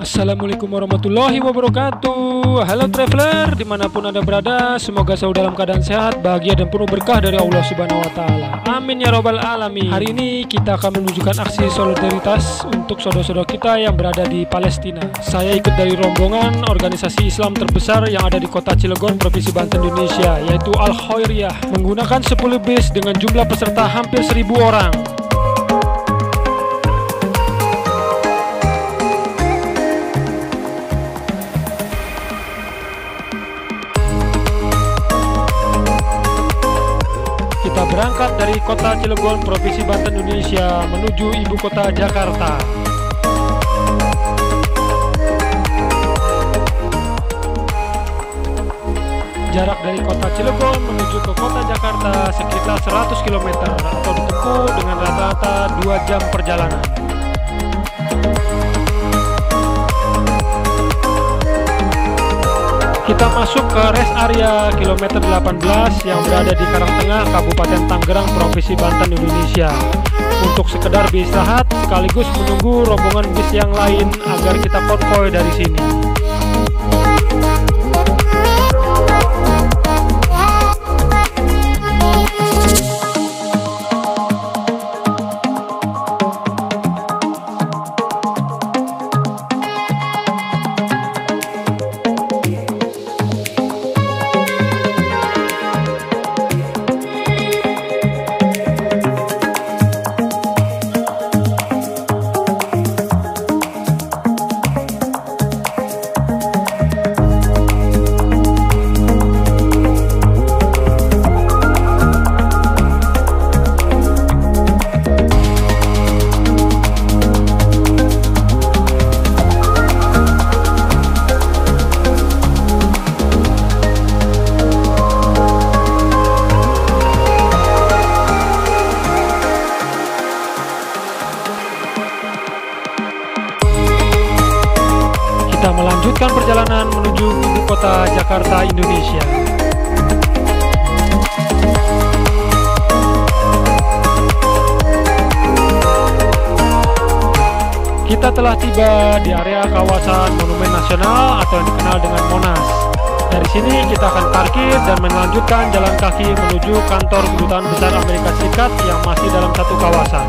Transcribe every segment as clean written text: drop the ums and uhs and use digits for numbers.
Assalamualaikum warahmatullahi wabarakatuh. Halo traveler, dimanapun anda berada, semoga selalu dalam keadaan sehat, bahagia dan penuh berkah dari Allah Subhanahu Wa Taala. Amin ya robbal alamin. Hari ini kita akan menunjukkan aksi solidaritas untuk saudara-saudara kita yang berada di Palestina. Saya ikut dari rombongan organisasi Islam terbesar yang ada di kota Cilegon, Provinsi Banten, Indonesia, yaitu Al Khairiyah, menggunakan 10 bis dengan jumlah peserta hampir 1000 orang. Kita berangkat dari kota Cilegon, Provinsi Banten, Indonesia, menuju ibu kota Jakarta. Jarak dari kota Cilegon menuju ke kota Jakarta sekitar 100 km atau ditempuh dengan rata-rata 2 jam perjalanan. Kita masuk ke rest area kilometer 18 yang berada di Karangtengah, Kabupaten Tangerang, Provinsi Banten, Indonesia, untuk sekedar beristirahat sekaligus menunggu rombongan bis yang lain agar kita konvoy dari sini. Kita melanjutkan perjalanan menuju ibu kota Jakarta, Indonesia. Kita telah tiba di area kawasan Monumen Nasional atau yang dikenal dengan Monas. Dari sini kita akan parkir dan melanjutkan jalan kaki menuju kantor Kedutaan Besar Amerika Serikat yang masih dalam satu kawasan.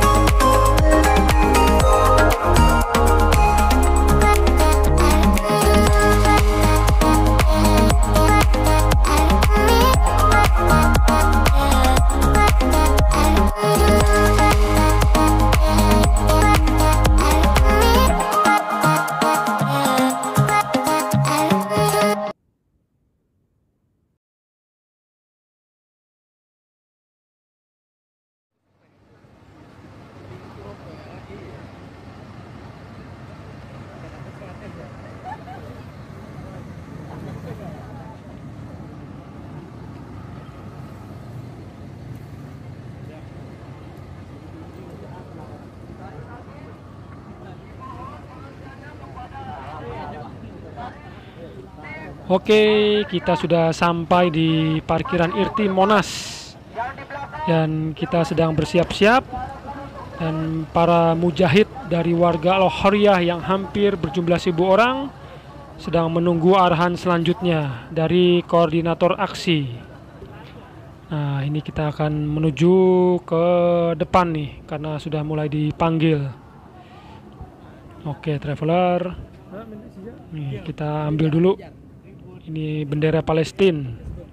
Oke, kita sudah sampai di parkiran Irti Monas dan kita sedang bersiap-siap, dan para mujahid dari warga Al Khairiyah yang hampir berjumlah 1000 orang sedang menunggu arahan selanjutnya dari koordinator aksi. Nah, ini kita akan menuju ke depan nih karena sudah mulai dipanggil. Oke, traveler, nih, kita ambil dulu. Ini bendera Palestina.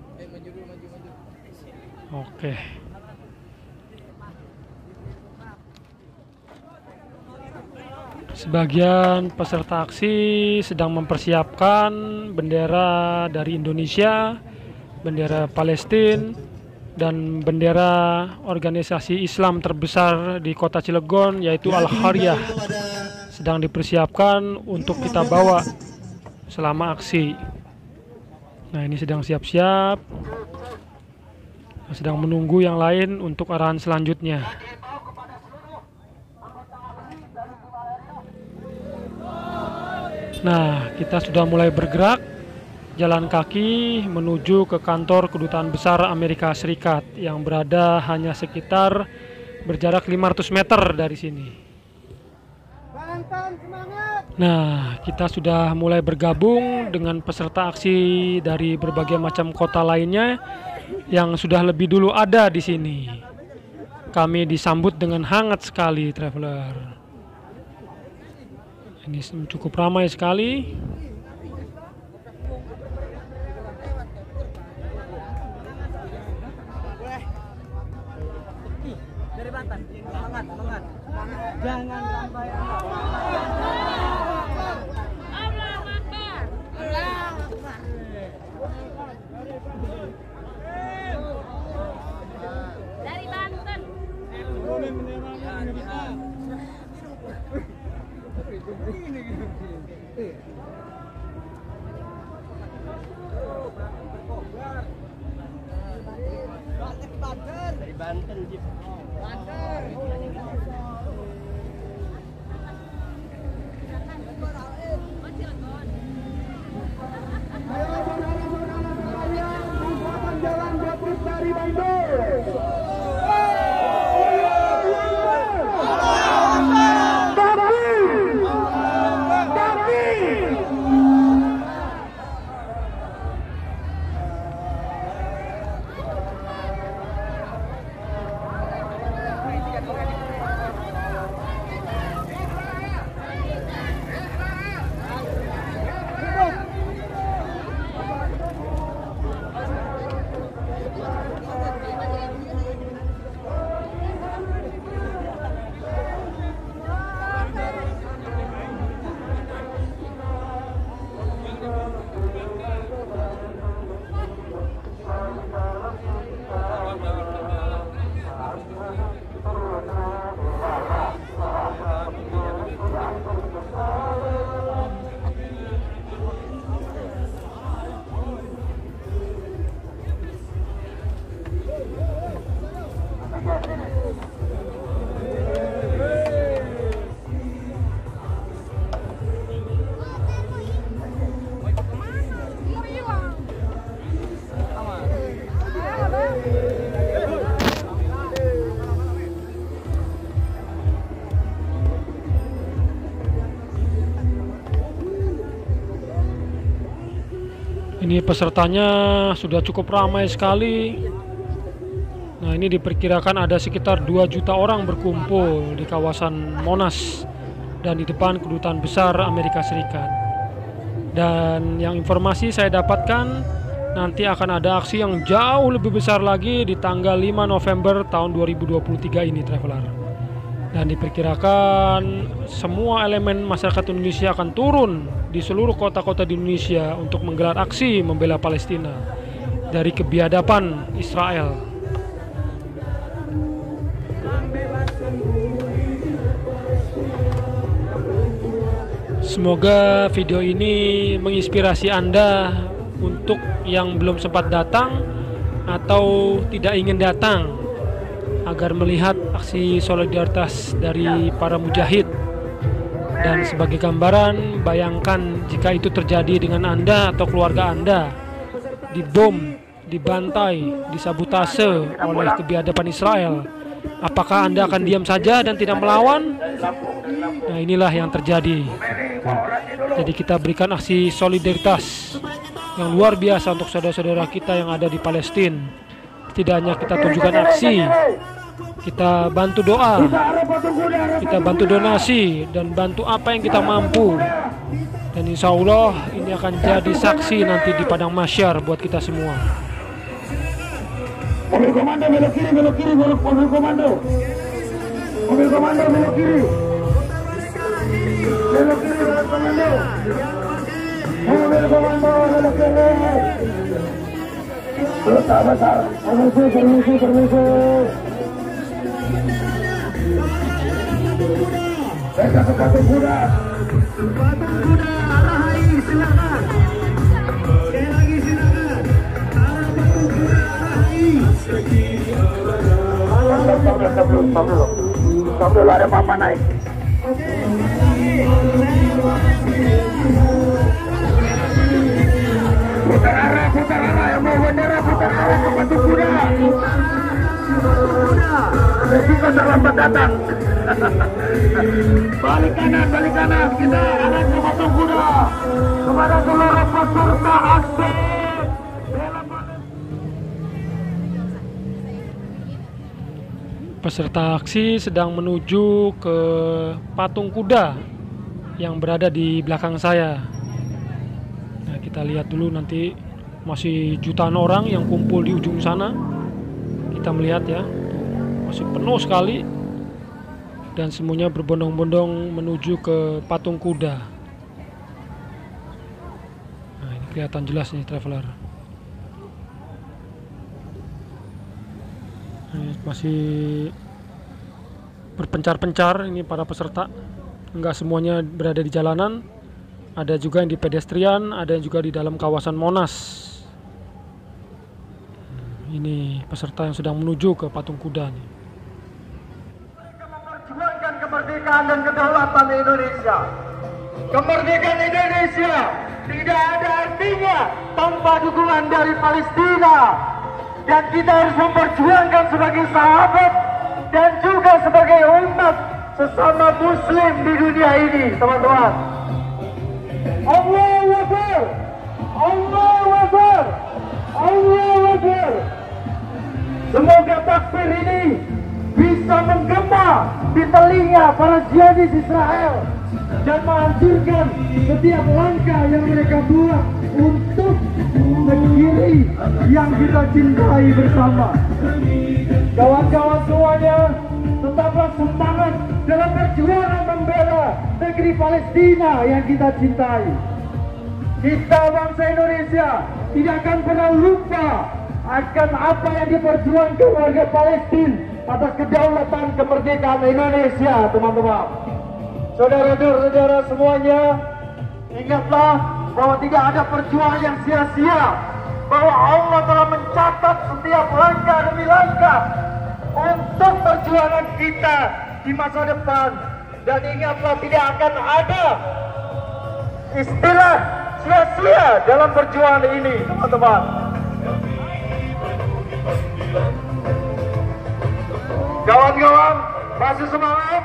Oke. Sebagian peserta aksi sedang mempersiapkan bendera dari Indonesia, bendera Palestina, dan bendera organisasi Islam terbesar di kota Cilegon, yaitu Al Khairiyah, sedang dipersiapkan untuk kita bawa selama aksi. Nah, ini sedang siap-siap, sedang menunggu yang lain untuk arahan selanjutnya. Nah, kita sudah mulai bergerak jalan kaki menuju ke kantor Kedutaan Besar Amerika Serikat yang berada hanya sekitar berjarak 500 meter dari sini. Banten, semangat! Nah, kita sudah mulai bergabung dengan peserta aksi dari berbagai macam kota lainnya yang sudah lebih dulu ada di sini. Kami disambut dengan hangat sekali, traveler. Ini cukup ramai sekali. Dari Banten, semangat, semangat. Jangan sampai dari Banten. dari Banten, Jip. Jalan Bapus dari Bandung. Ini pesertanya sudah cukup ramai sekali. Nah, ini diperkirakan ada sekitar 2 juta orang berkumpul di kawasan Monas dan di depan kedutaan besar Amerika Serikat. Dan yang informasi saya dapatkan, nanti akan ada aksi yang jauh lebih besar lagi di tanggal 5 November tahun 2023 ini, traveler. Dan diperkirakan semua elemen masyarakat Indonesia akan turun di seluruh kota-kota di Indonesia untuk menggelar aksi membela Palestina dari kebiadaban Israel. Semoga video ini menginspirasi Anda untuk yang belum sempat datang atau tidak ingin datang, agar melihat aksi solidaritas dari para mujahid. Dan sebagai gambaran, bayangkan jika itu terjadi dengan Anda atau keluarga Anda, dibom, dibantai, disabotase oleh kebiadaban Israel. Apakah Anda akan diam saja dan tidak melawan? Nah, inilah yang terjadi. Jadi kita berikan aksi solidaritas yang luar biasa untuk saudara-saudara kita yang ada di Palestina. Tidak hanya kita tunjukkan aksi, kita bantu doa, kita bantu donasi, dan bantu apa yang kita mampu. Dan insya Allah ini akan jadi saksi nanti di padang mahsyar buat kita semua. Mobil komando belok kiri, belok kiri, mobil komando. Mobil komando belok kiri. Belok kiri, belok komando. Mobil komando belok kiri. Duta besar, permisi. Mereka ke patung kuda. Patung kuda arah hai, silakan. Sekali lagi silakan. Arah patung kuda arah hai. Sambil ada papa naik. Putar arah yang mau bendera, putar arah ke patung kuda. resiko terlambat datang. Balik kanan, kita arah ke patung kuda. Kepada seluruh peserta aksi. Peserta aksi sedang menuju ke patung kuda yang berada di belakang saya. Nah, kita lihat dulu, nanti masih jutaan orang yang kumpul di ujung sana. Kita melihat ya, masih penuh sekali dan semuanya berbondong-bondong menuju ke patung kuda. Nah, ini kelihatan jelas nih traveler. Masih berpencar-pencar ini para peserta. Enggak semuanya berada di jalanan, ada juga yang di pedestrian, ada yang juga di dalam kawasan Monas. Ini peserta yang sedang menuju ke patung kuda nih. Memperjuangkan kemerdekaan dan kedaulatan Indonesia. Kemerdekaan Indonesia tidak ada artinya tanpa dukungan dari Palestina. Dan kita harus memperjuangkan sebagai sahabat dan juga sebagai umat sesama muslim di dunia ini, teman-teman. Allahu Akbar, Allahu Akbar, Allahu Akbar. Semoga takbir ini bisa menggema di telinga para Zionis Israel dan menghancurkan setiap langkah yang mereka buat untuk negeri yang kita cintai bersama. Kawan-kawan semuanya, tetaplah semangat dalam perjuangan membela negeri Palestina yang kita cintai. Kita bangsa Indonesia tidak akan pernah lupa akan apa yang diperjuangkan warga Palestina atas kedaulatan kemerdekaan Indonesia, teman-teman. Saudara-saudara semuanya, ingatlah bahwa tidak ada perjuangan yang sia-sia, bahwa Allah telah mencatat setiap langkah demi langkah untuk perjuangan kita di masa depan. Dan ingatlah, tidak akan ada istilah sia-sia dalam perjuangan ini, teman-teman. Kawan-kawan, masih semangat?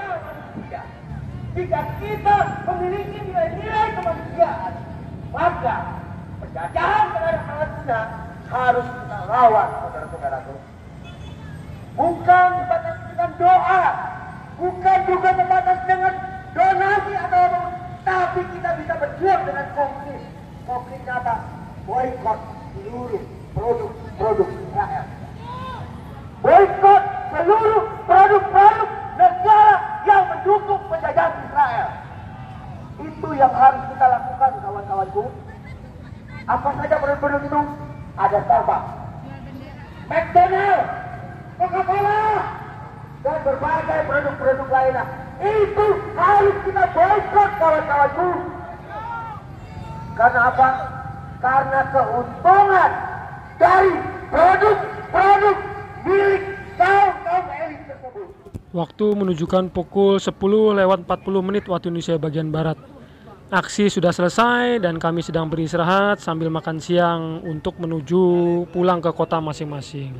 Jika kita memiliki nilai-nilai kemanusiaan, maka penjajahan terhadap Palestina harus kita lawan, saudara-saudaraku. Bukan terbatas dengan doa, bukan juga terbatas dengan donasi atau apa, tapi kita bisa berjuang dengan konkret. Konkret apa? Boykot seluruh produk Israel. Boykot seluruh produk-produk negara yang mendukung penjajahan Israel. Itu yang harus kita lakukan, kawan-kawanku. Apa saja produk-produk itu? Ada Starbucks, McDonald's, Coca-Cola, dan berbagai produk-produk lainnya. Itu harus kita boykot, kawan-kawanku. Karena apa? Karena keuntungan dari produk-produk milik kaum elit tersebut. Waktu menunjukkan pukul 10:40 waktu Indonesia bagian Barat. Aksi sudah selesai dan kami sedang beristirahat sambil makan siang untuk menuju pulang ke kota masing-masing.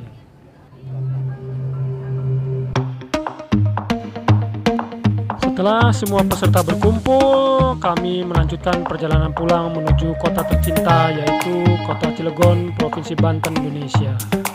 Setelah semua peserta berkumpul, kami melanjutkan perjalanan pulang menuju kota tercinta, yaitu kota Cilegon, Provinsi Banten, Indonesia.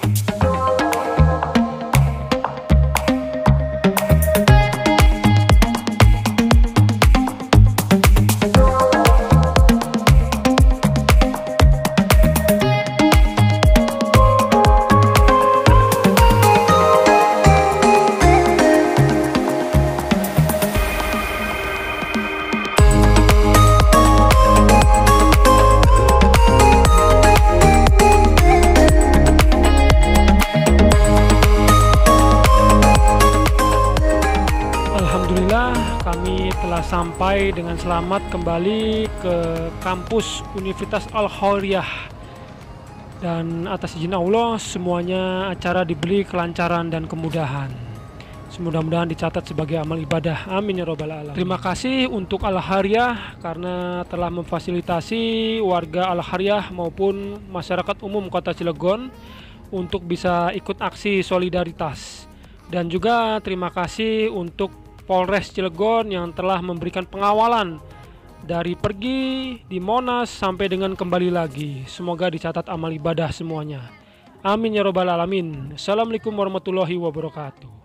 Sampai dengan selamat kembali ke kampus Universitas Al-Khairiyah, dan atas izin Allah semuanya acara diberi kelancaran dan kemudahan. Semudah-mudahan dicatat sebagai amal ibadah. Amin ya robbal alamin. Terima kasih untuk Al-Khairiyah karena telah memfasilitasi warga Al-Khairiyah maupun masyarakat umum kota Cilegon untuk bisa ikut aksi solidaritas Dan juga terima kasih untuk Polres Cilegon yang telah memberikan pengawalan dari pergi di Monas sampai dengan kembali lagi. Semoga dicatat amal ibadah semuanya. Amin ya robbal alamin. Assalamualaikum warahmatullahi wabarakatuh.